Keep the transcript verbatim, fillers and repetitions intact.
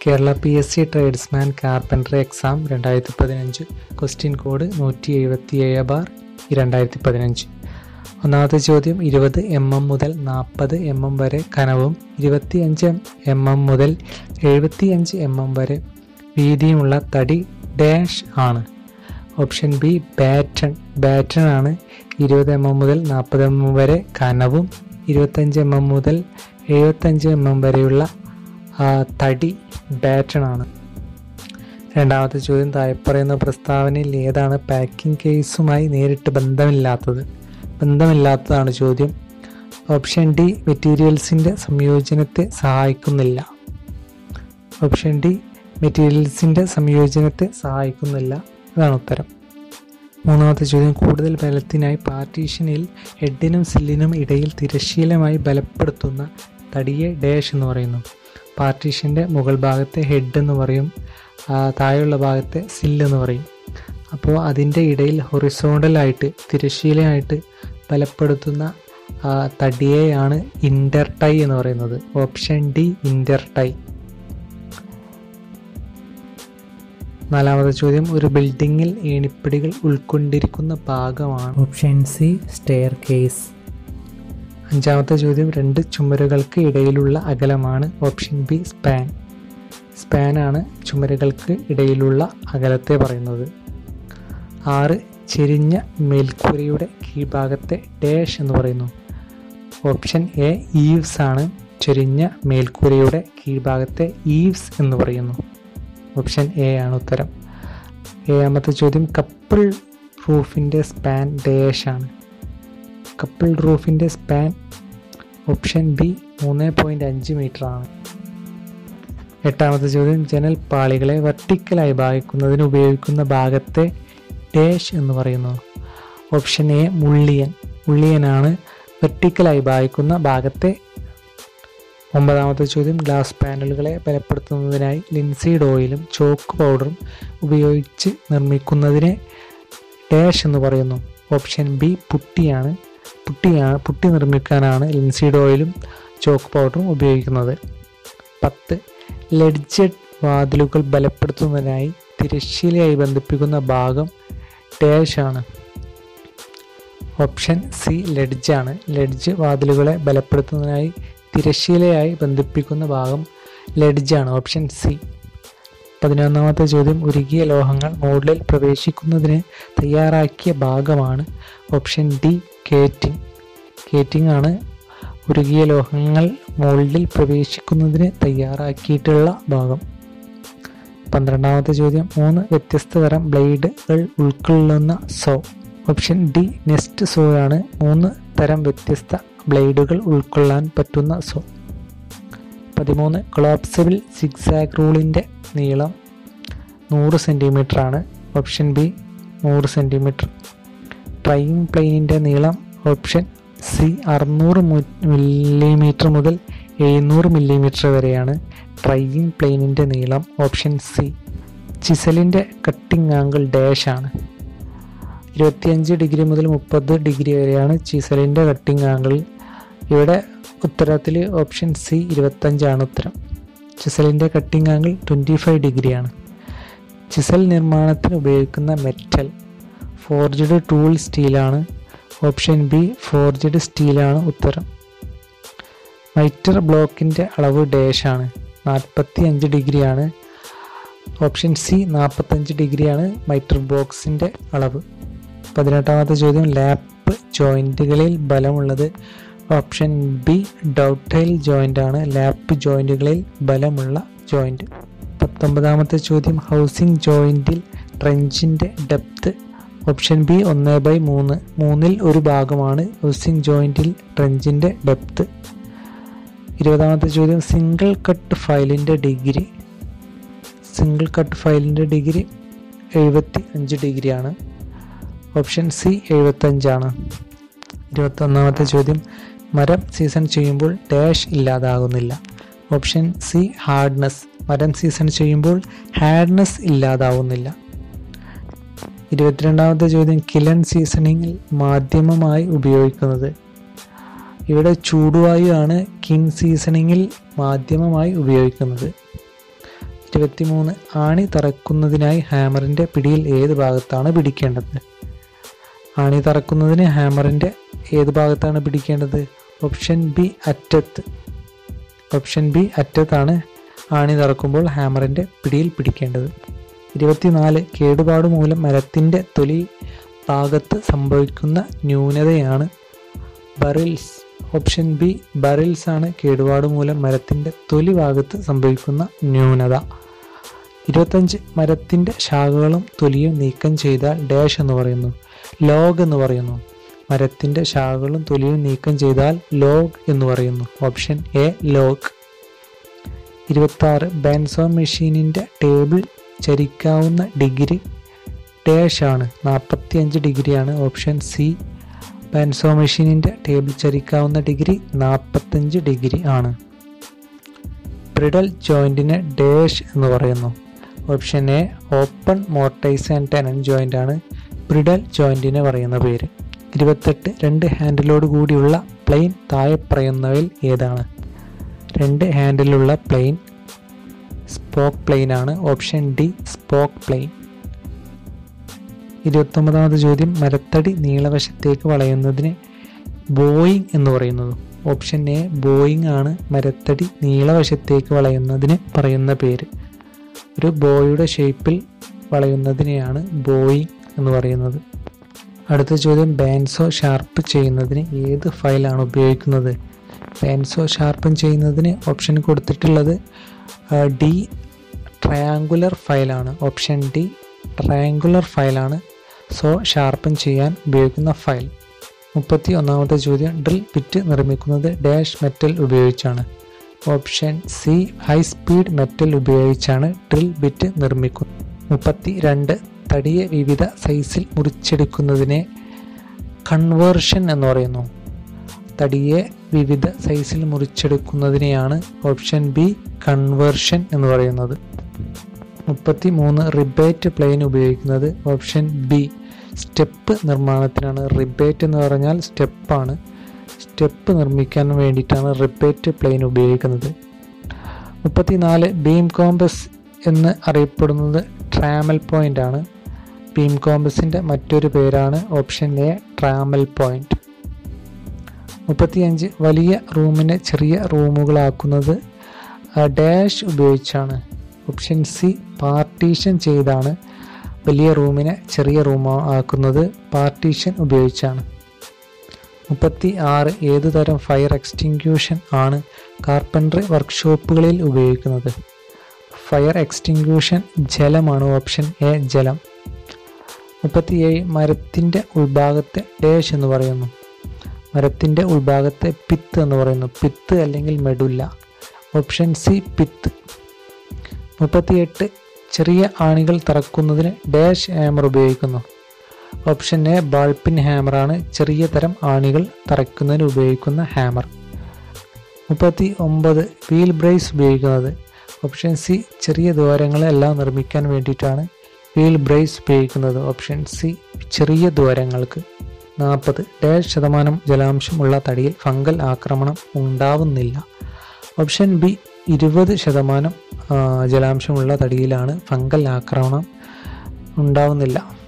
Kerala P S C tradesman carpenter exam രണ്ടായിരത്തി പതിനഞ്ച് question code നൂറ്റി എഴുപത്തി ഏഴ് ബാർ രണ്ടായിരത്തി പതിനഞ്ച്. ഒന്നാമത്തെ ചോദ്യം, ഇരുപത് എം എം മുതൽ നാൽപ്പത് എം എം വരെ കനവും ഇരുപത്തി അഞ്ച് എം എം മുതൽ എഴുപത്തി അഞ്ച് എം എം വരെ വീതിയുമുള്ള തടി ഡാഷ് ആണ്. Option B baton. ബാറ്റൺ ആണ് ഇരുപത് എം എം മുതൽ നാൽപ്പത് എം എം വരെ കനവും ഇരുപത്തഞ്ച് എം എം മുതൽ എഴുപത്തഞ്ച് എം എം വരെയുള്ള തടി ബാറ്റൺ ആണ്. രണ്ടാമത്തെ ചോദ്യം, താഴെ പറയുന്ന പ്രസ്താവനയിൽ ഏതാണ് പാക്കിംഗ് കേസുമായി നേരിട്ട് ബന്ധമില്ലാത്തത്? ബന്ധമില്ലാത്തതാണ് ചോദ്യം. ഓപ്ഷൻ ഡി മെറ്റീരിയൽസിൻ്റെ സംയോജനത്തെ സഹായിക്കുന്നില്ല. ഓപ്ഷൻ ഡി മെറ്റീരിയൽസിൻ്റെ സംയോജനത്തെ സഹായിക്കുന്നില്ല അതാണ് ഉത്തരം. മൂന്നാമത്തെ ചോദ്യം, കൂടുതൽ ബലത്തിനായി പാർട്ടീഷനിൽ ഹെഡിനും സില്ലിനും ഇടയിൽ തിരശ്ശീലമായി ബലപ്പെടുത്തുന്ന തടിയെ ഡാഷ് എന്ന് പറയുന്നു. പാർട്ടീഷൻ്റെ മുകൾ ഭാഗത്തെ ഹെഡ് എന്ന് പറയും, താഴെയുള്ള ഭാഗത്തെ സില്ല് എന്ന് പറയും. അപ്പോൾ അതിൻ്റെ ഇടയിൽ ഹൊറിസോണ്ടലായിട്ട് തിരശ്ശീലമായിട്ട് ബലപ്പെടുത്തുന്ന തടിയെയാണ് ഇൻ്റർ ടൈ എന്ന് പറയുന്നത്. Option D inter tie. നാലാമത്തെ ചോദ്യം, ഒരു ബിൽഡിങ്ങിൽ ഏണിപ്പടികൾ ഉൾക്കൊണ്ടിരിക്കുന്ന ഭാഗമാണ്. Option C staircase. അഞ്ചാമത്തെ ചോദ്യം, രണ്ട് ചുമരുകൾക്ക് ഇടയിലുള്ള അകലമാണ്. Option B span. സ്പാനാണ് ചുമരുകൾക്ക് ഇടയിലുള്ള അകലത്തെ പറയുന്നത്. ആറ്, ചെരിഞ്ഞ മേൽക്കൂരയുടെ കീഴ്ഭാഗത്തെ ഡാഷ് എന്ന് പറയുന്നു. ഓപ്ഷൻ എ ഈവ്സ് ആണ്. ചെരിഞ്ഞ മേൽക്കൂരയുടെ കീഴ്ഭാഗത്തെ ഈവ്സ് എന്ന് പറയുന്നു. ഓപ്ഷൻ എ ആണ് ഉത്തരം. ഏഴാമത്തെ ചോദ്യം, കപ്പിൾ റൂഫിൻ്റെ സ്പാൻ ഡാഷ് ആണ്. കപ്പിൾ റൂഫിൻ്റെ സ്പാൻ ഓപ്ഷൻ ബി മൂന്ന് പോയിൻറ്റ് അഞ്ച് മീറ്റർ ആണ്. എട്ടാമത്തെ ചോദ്യം, ജനൽ പാളികളെ വെർട്ടിക്കലായി ഭാഗിക്കുന്നതിന് ഉപയോഗിക്കുന്ന ഭാഗത്തെ ഡാഷ് എന്ന് പറയുന്നു. Option A മുള്ളിയൻ. മുള്ളിയനാണ് വെർട്ടിക്കലായി ഭാഗിക്കുന്ന ഭാഗത്തെ. ഒമ്പതാമത്തെ ചോദ്യം, ഗ്ലാസ് പാനലുകളെ ബലപ്പെടുത്തുന്നതിനായി ലിൻസീഡ് ഓയിലും ചോക്ക് പൗഡറും ഉപയോഗിച്ച് നിർമ്മിക്കുന്നതിനെ ഡാഷ് എന്ന് പറയുന്നു. ഓപ്ഷൻ ബി പുട്ടിയാണ്. പുട്ടിയാണ് പുട്ടി നിർമ്മിക്കാനാണ് ലിൻസീഡ് ഓയിലും ചോക്ക് പൗഡറും ഉപയോഗിക്കുന്നത്. പത്ത്, ലെഡ്ജഡ് വാതിലുകൾ ബലപ്പെടുത്തുന്നതിനായി തിരശ്ശീലയായി ബന്ധിപ്പിക്കുന്ന ഭാഗം ഡാഷ് ആണ്. ഓപ്ഷൻ സി ലെഡ്ജാണ്. ലെഡ്ജ് വാതിലുകളെ ബലപ്പെടുത്തുന്നതിനായി തിരശ്ശീലയായി ബന്ധിപ്പിക്കുന്ന ഭാഗം ലെഡ്ജാണ്. Option C. പതിനൊന്നാമത്തെ ചോദ്യം, ഉരുകിയ ലോഹങ്ങൾ മോൾഡിൽ പ്രവേശിക്കുന്നതിന് തയ്യാറാക്കിയ ഭാഗമാണ്. Option D കേറ്റിംഗ്. കേറ്റിംഗ് ആണ് ഉരുകിയ ലോഹങ്ങൾ മോൾഡിൽ പ്രവേശിക്കുന്നതിന് തയ്യാറാക്കിയിട്ടുള്ള ഭാഗം. പന്ത്രണ്ടാമത്തെ ചോദ്യം, മൂന്ന് വ്യത്യസ്ത തരം ബ്ലേഡുകൾ ഉൾക്കൊള്ളുന്ന saw. Option D nest saw ആണ് മൂന്ന് തരം വ്യത്യസ്ത ബ്ലേഡുകൾ ഉൾക്കൊള്ളാൻ പറ്റുന്ന സോ. പതിമൂന്ന്, കൊളാപ്സിബിൾ സിഗ്സാഗ് റൂളിൻ്റെ നീളം നൂറ് സെൻറ്റിമീറ്റർ ആണ്. ഓപ്ഷൻ ബി നൂറ് സെൻറ്റിമീറ്റർ. ട്രൈയിങ് പ്ലെയിനിൻ്റെ നീളം ഓപ്ഷൻ സി അറുന്നൂറ് മില്ലിമീറ്റർ മുതൽ എഴുന്നൂറ് മില്ലിമീറ്റർ വരെയാണ് ട്രൈയിങ് പ്ലെയിനിൻ്റെ നീളം. Option C. ചിസലിൻ്റെ കട്ടിംഗ് ആംഗിൾ ഡാഷ് ആണ്. ഇരുപത്തിയഞ്ച് ഡിഗ്രി മുതൽ മുപ്പത് ഡിഗ്രി വരെയാണ് ചിസലിൻ്റെ കട്ടിംഗ് ആംഗിൾ. ഇവിടെ ഉത്തരത്തിൽ ഓപ്ഷൻ സി ഇരുപത്തഞ്ചാണ് ഉത്തരം. ചിസലിൻ്റെ കട്ടിംഗ് ആംഗിൾ ട്വൻറ്റി ഫൈവ് ഡിഗ്രിയാണ്. ചിസൽ നിർമ്മാണത്തിന് ഉപയോഗിക്കുന്ന മെറ്റൽ ഫോർജ്ഡ് ടൂൾ സ്റ്റീലാണ്. ഓപ്ഷൻ ബി ഫോർജ്ഡ് സ്റ്റീലാണ് ഉത്തരം. മൈറ്റർ ബ്ലോക്കിൻ്റെ അളവ് ഡാഷ് ആണ്. നാൽപ്പത്തി അഞ്ച് ഡിഗ്രിയാണ്. ഓപ്ഷൻ സി നാൽപ്പത്തഞ്ച് ഡിഗ്രിയാണ് മൈറ്റർ ബ്ലോക്സിൻ്റെ അളവ്. പതിനെട്ടാമത്തെ ചോദ്യം, ലാപ്പ് ജോയിൻറ്റുകളിൽ ബലമുള്ളത്. ഓപ്ഷൻ ബി ഡൗട്ടൈൽ ജോയിൻ്റ് ആണ് ലാപ്പ് ജോയിൻറ്റുകളിൽ ബലമുള്ള ജോയിൻറ്റ്. പത്തൊമ്പതാമത്തെ ചോദ്യം, ഹൗസിംഗ് ജോയിൻറ്റിൽ ട്രെഞ്ചിൻ്റെ ഡെപ്ത്. ഓപ്ഷൻ ബി ഒന്ന് ബൈ മൂന്ന്. മൂന്നിൽ ഒരു ഭാഗമാണ് ഹൗസിംഗ് ജോയിൻറ്റിൽ ട്രെഞ്ചിൻ്റെ ഡെപ്ത്. ഇരുപതാമത്തെ ചോദ്യം, സിംഗിൾ കട്ട് ഫയലിൻ്റെ ഡിഗ്രി. സിംഗിൾ കട്ട് ഫയലിൻ്റെ ഡിഗ്രി എഴുപത്തി അഞ്ച് ഡിഗ്രിയാണ്. Option C എഴുപത്തഞ്ചാണ്. ഇരുപത്തൊന്നാമത്തെ ചോദ്യം, മരം സീസൺ ചെയ്യുമ്പോൾ ഡാഷ് ഇല്ലാതാകുന്നില്ല. Option C hardness. മരം സീസൺ ചെയ്യുമ്പോൾ ഹാർഡ്നെസ് ഇല്ലാതാവുന്നില്ല. ഇരുപത്തിരണ്ടാമത്തെ ചോദ്യം, കിലൺ സീസണിങ്ങിൽ മാധ്യമമായി ഉപയോഗിക്കുന്നത്. ഇവിടെ ചൂടുവായു ആണ് കിൻ സീസണിങ്ങിൽ മാധ്യമമായി ഉപയോഗിക്കുന്നത്. ഇരുപത്തിമൂന്ന് ആണി തറക്കുന്നതിനായി ഹാമറിൻ്റെ പിടിയിൽ ഏത് ഭാഗത്താണ് പിടിക്കേണ്ടത്? ആണി തറക്കുന്നതിന് ഹാമറിൻ്റെ ഏത് ഭാഗത്താണ് പിടിക്കേണ്ടത്? ഓപ്ഷൻ ബി അറ്റത്ത്. ഓപ്ഷൻ ബി അറ്റത്താണ് ആണി തറക്കുമ്പോൾ ഹാമറിൻ്റെ പിടിയിൽ പിടിക്കേണ്ടത്. ഇരുപത്തിനാല് കേടുപാട് മൂലം മരത്തിൻ്റെ തൊലി ഭാഗത്ത് സംഭവിക്കുന്ന ന്യൂനതയാണ് ബറിൽസ്. ഓപ്ഷൻ ബി ബറിൽസ് ആണ് കേടുപാട് മൂലം മരത്തിൻ്റെ തൊലി ഭാഗത്ത് സംഭവിക്കുന്ന ന്യൂനത. ഇരുപത്തഞ്ച് മരത്തിൻ്റെ ശാഖകളും തൊലിയും നീക്കം ചെയ്താൽ ഡാഷ് എന്ന് പറയുന്നു. ലോഗ് എന്ന് പറയുന്നു. മരത്തിൻ്റെ ശാഖകളും തൊലിയും നീക്കം ചെയ്താൽ ലോഗ് എന്ന് പറയുന്നു. Option A log. ഇരുപത്തി ആറ് ബാൻസോ മെഷീനിൻ്റെ ടേബിൾ ചരിക്കാവുന്ന ഡിഗ്രി ഡാഷ് ആണ്. നാൽപ്പത്തി അഞ്ച് ഡിഗ്രിയാണ്. ഓപ്ഷൻ സി ബാൻസോ മെഷീനിൻ്റെ ടേബിൾ ചരിക്കാവുന്ന ഡിഗ്രി നാൽപ്പത്തഞ്ച് ഡിഗ്രി ആണ്. ബ്രിഡൽ ജോയിൻറ്റിനെ ഡാഷ് എന്ന് പറയുന്നു. Option A open mortise and tenon joint ആണ് ബ്രിഡൽ ജോയിൻറ്റിന് പറയുന്ന പേര്. ഇരുപത്തെട്ട് രണ്ട് ഹാൻഡിലോട് കൂടിയുള്ള പ്ലെയിൻ താഴെ പറയുന്നവയിൽ ഏതാണ്? രണ്ട് ഹാൻഡിലുള്ള പ്ലെയിൻ സ്പോക്ക് പ്ലെയിൻ ആണ്. Option D spoke plane. ഇരുപത്തൊമ്പതാമത് ചോദ്യം മരത്തടി നീളവശത്തേക്ക് വളയുന്നതിന് ബോയിങ് എന്ന് പറയുന്നത്. ഓപ്ഷൻ എ ബോയിങ് ആണ് മരത്തടി നീളവശത്തേക്ക് വളയുന്നതിന് പറയുന്ന പേര്. ഒരു ബോയുടെ ഷേപ്പിൽ വളയുന്നതിനെയാണ് ബോയിങ് എന്ന് പറയുന്നത്. അടുത്ത ചോദ്യം ബാൻസോ ഷാർപ്പ് ചെയ്യുന്നതിന് ഏത് ഫയലാണ് ഉപയോഗിക്കുന്നത്? ബാൻസോ ഷാർപ്പൻ ചെയ്യുന്നതിന് ഓപ്ഷൻ കൊടുത്തിട്ടുള്ളത് ഡി ട്രയാങ്കുലർ ഫയലാണ്. ഓപ്ഷൻ ഡി ട്രയാങ്കുലർ ഫയലാണ് സോ ഷാർപ്പൻ ചെയ്യാൻ ഉപയോഗിക്കുന്ന ഫയൽ. മുപ്പത്തി ഒന്നാമത്തെ ചോദ്യം ഡ്രിൽ ബിറ്റ് നിർമ്മിക്കുന്നത് ഡാഷ് മെറ്റൽ ഉപയോഗിച്ചാണ്. Option C high speed metal ഉപയോഗിച്ചാണ് ഡ്രിൽ ബിറ്റ് നിർമ്മിക്കുന്നത്. മുപ്പത്തി രണ്ട് തടിയെ വിവിധ സൈസിൽ മുറിച്ചെടുക്കുന്നതിനെ കൺവേർഷൻ എന്ന് പറയുന്നു. തടിയെ വിവിധ സൈസിൽ മുറിച്ചെടുക്കുന്നതിനെയാണ് ഓപ്ഷൻ ബി കൺവേർഷൻ എന്ന് പറയുന്നത്. മുപ്പത്തി മൂന്ന് റിബേറ്റ് പ്ലെയിൻ ഉപയോഗിക്കുന്നത് ഓപ്ഷൻ ബി സ്റ്റെപ്പ് നിർമ്മാണത്തിനാണ്. റിബേറ്റ് എന്ന് പറഞ്ഞാൽ സ്റ്റെപ്പാണ്. സ്റ്റെപ്പ് നിർമ്മിക്കാൻ വേണ്ടിയിട്ടാണ് റിബേറ്റ് പ്ലെയിൻ ഉപയോഗിക്കുന്നത്. മുപ്പത്തിനാല് ബീം കോമ്പസ് എന്ന് അറിയപ്പെടുന്നത് ട്രാമൽ പോയിന്റ് ആണ്. ബീം കോമ്പസിൻ്റെ മറ്റൊരു പേരാണ് ഓപ്ഷൻ എ ട്രാമൽ പോയിന്റ്. മുപ്പത്തിയഞ്ച് വലിയ റൂമിനെ ചെറിയ റൂമുകളാക്കുന്നത് ഡാഷ് ഉപയോഗിച്ചാണ്. ഓപ്ഷൻ സി പാർട്ടീഷൻ ചെയ്താണ് വലിയ റൂമിനെ ചെറിയ റൂം ആക്കുന്നത് പാർട്ടീഷൻ ഉപയോഗിച്ചാണ്. മുപ്പത്തി ആറ് ഏതു തരം ഫയർ എക്സ്റ്റിങ്ക്യൂഷൻ ആണ് കാർപ്പൻട്രി വർക്ക്ഷോപ്പുകളിൽ ഉപയോഗിക്കുന്നത്? ഫയർ എക്സ്റ്റിങ്ക്യൂഷൻ ജലമാണ്. ഓപ്ഷൻ എ ജലം. മുപ്പത്തിയേഴ് മരത്തിൻ്റെ ഉൾഭാഗത്തെ ഡാഷ് എന്ന് പറയുന്നു. മരത്തിൻ്റെ ഉൾഭാഗത്തെ പിത്ത് എന്ന് പറയുന്നു. പിത്ത് അല്ലെങ്കിൽ മെഡുല്ല. Option C pitch. മുപ്പത്തിയെട്ട് ചെറിയ ആണികൾ തറക്കുന്നതിന് ഡാഷ് ഹാമർ ഉപയോഗിക്കുന്നു. ഓപ്ഷൻ എ ബാൾപിൻ ഹാമറാണ് ചെറിയ തരം ആണികൾ തറയ്ക്കുന്നതിന് ഉപയോഗിക്കുന്ന ഹാമർ. മുപ്പത്തി ഒമ്പത് വീൽ ബ്രേസ് ഉപയോഗിക്കുന്നത്. ഓപ്ഷൻ സി ചെറിയ ദ്വാരങ്ങളെല്ലാം നിർമ്മിക്കാൻ വേണ്ടിയിട്ടാണ് വീൽ ബ്രേസ് ഉപയോഗിക്കുന്നത്. ഓപ്ഷൻ സി ചെറിയ ദ്വാരങ്ങൾക്ക്. നാൽപ്പത് ഡാഷ് ശതമാനം ജലാംശം ഉള്ള തടിയിൽ ഫംഗൽ ആക്രമണം ഉണ്ടാവുന്നില്ല. ഓപ്ഷൻ ബി ഇരുപത് ശതമാനം ജലാംശമുള്ള തടിയിലാണ് ഫംഗൽ ആക്രമണം ഉണ്ടാവുന്നില്ല.